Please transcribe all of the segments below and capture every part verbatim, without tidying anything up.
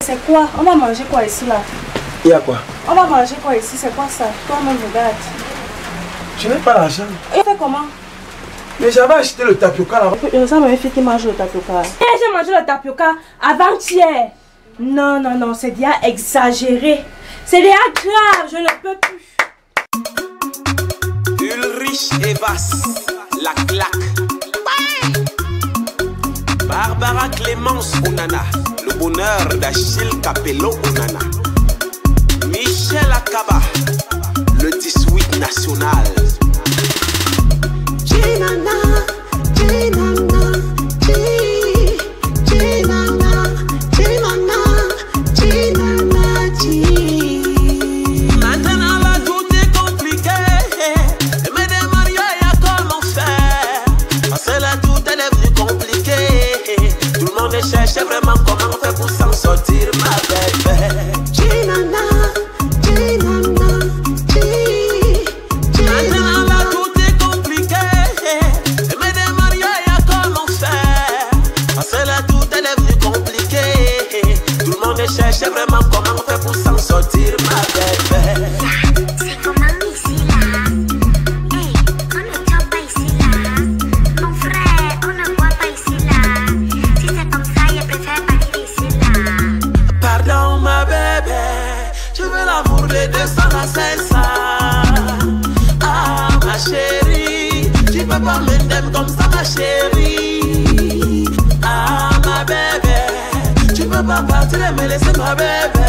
C'est quoi? On va manger quoi ici là? Il y a quoi? On va manger quoi ici? C'est quoi ça? Toi-même regarde. Je n'ai pas l'argent. Et fait comment? Mais j'avais acheté le tapioca là. Il ressemble à une fille qui mange le tapioca. Eh, j'ai mangé le tapioca avant-hier. Non, non, non, c'est déjà exagéré. C'est déjà grave, je ne peux plus. Ulrich Evas, la claque. Barbara Clémence Onana, le bonheur d'Achille Capello Onana. Michel Akaba, le dix-huit national. Ginana, Ginana, G, Ginana, Ginana, Ginana, G. Maintenant là tout est compliqué. Et me demande ya comment faire. Parce que là tout est devenu compliqué. Tout le monde cherche vraiment comment faire pour s'en sortir, ma bébé. Ginana, Ginana, G, Maintenant là tout est compliqué. Et me demande ya comment faire. Parce que là tout est devenu compliqué. Tout le monde cherche vraiment comment faire pour s'en sortir, ma bébé. C'est comment ici là? Hey, on ne chope pas ici là. Mon frère, on ne boit pas ici là. Si c'est comme ça, je préfère partir ici là. Pardon ma bébé, je veux l'amour de deux cents à cinq cents. Ah ma chérie, tu peux pas m'aimer comme ça ma chérie. Ah ma bébé, tu peux pas partir et me laisser ma bébé.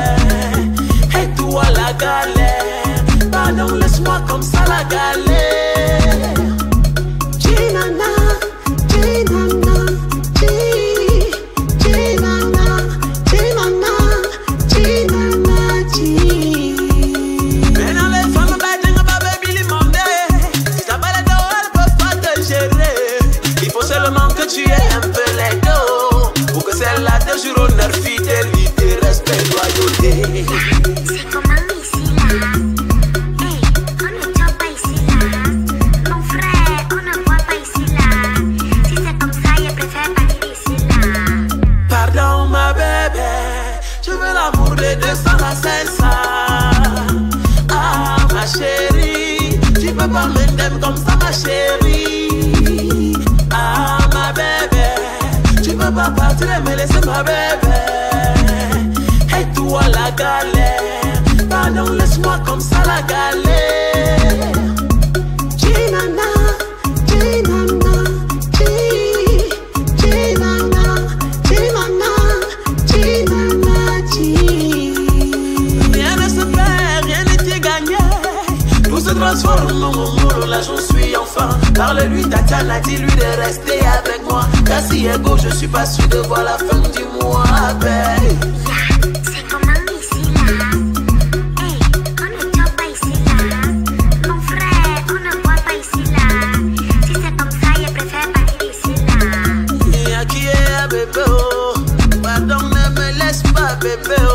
Et toi la galère, pardon laisse-moi comme ça la galère. Ginana, Ginana, G, Ginana, Ginana, Ginana, G. Mais dans les femmes bêtes, on va baby les demander. Si t'as pas les dos, elles peuvent pas te gérer. Il faut seulement que tu aies un peu les dos. Pour que celle-là te jure honneur, fidélité, respect, loyauté. C'est comment ici là? Hey, on ne chope pas ici là. Mon frère, on ne boit pas ici là. Si c'est comme ça, je préfère partir ici là. Pardon ma bébé, je veux l'amour de deux cents à cinq cents. Ah ma chérie, tu peux pas m'aimer comme ça ma chérie. Ah ma bébé, tu peux pas partir et me laisser ma bébé. Et toi la galère, pardon laisse-moi comme ça la galère. Ginana, Ginana, G, Ginana, Ginana, Ginana, G. Rien ne se perd, rien n'est gagné. Tout se transforme en amour, là j'en suis enfin. Parle-lui Tatiana, dis-lui de rester avec moi. Car si ego, je suis pas sûr de voir la fin du mois, babe. C'est comment ici là? Hey, on ne chope pas ici là. Mon frère, on ne boit pas ici là. Si c'est comme ça, je préfère partir ici là. Y'a qui est bébé oh, pardon ne me laisse pas bébé oh.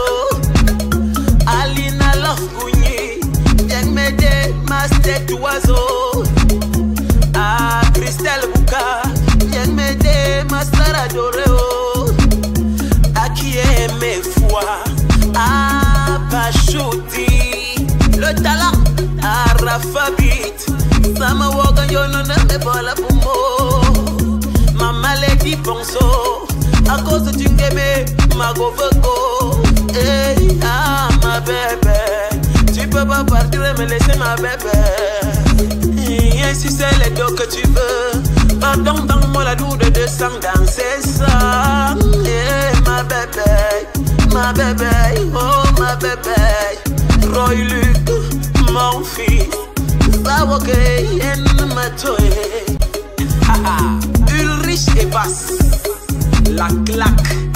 Alina Love Gougny, viens m'aider, ma tête oiseau. Ah Christelle Bouka, viens m'aider, ma star adorée oh. À qui est mes foi, ah Pachouti, le talent, ah Rafa Beat, Sama Wogan yo non ne pas la pour moi. Ma maladie ponso, à cause de tu m'aimais, ma govego. Hey, ah ma bébé, tu peux pas partir et me laisser ma bébé. Et si c'est les dos que tu veux, pardon, donne-moi la doux de deux cents dans ces sangs. Hey, ma bébé, ma bébé, oh ma bébé. Roy Luc, mon fils, ça va que y'en m'a tué. Ulrich Evas, la claque.